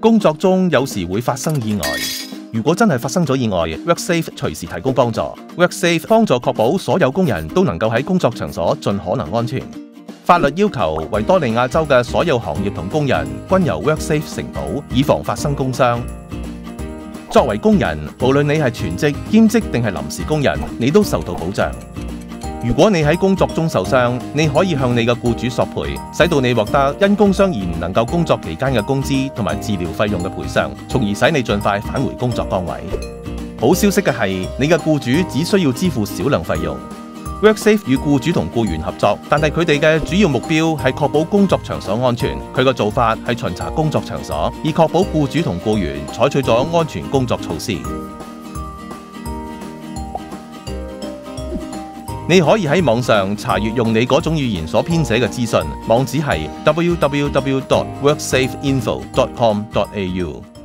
工作中有時會發生意外，如果真係發生咗意外 ，WorkSafe 隨時提供幫助。WorkSafe 幫助確保所有工人都能夠喺工作場所盡可能安全。法律要求維多利亞州嘅所有行業同工人均由 WorkSafe 承保，以防發生工傷。作為工人，無論你係全職、兼職定係臨時工人，你都受到保障。如果你喺工作中受傷，你可以向你嘅僱主索賠，使到你獲得因工傷而唔能夠工作期間嘅工資同埋治療費用嘅賠償，從而使你盡快返回工作崗位。好消息嘅係，你嘅僱主只需要支付少量費用。WorkSafe 與僱主同僱員合作，但係佢哋嘅主要目標係確保工作場所安全。佢嘅做法係巡查工作場所，以確保僱主同僱員採取咗安全工作措施。你可以喺網上查閱用你嗰種語言所編寫嘅資訊，網址係 www.worksafeinfo.com.au。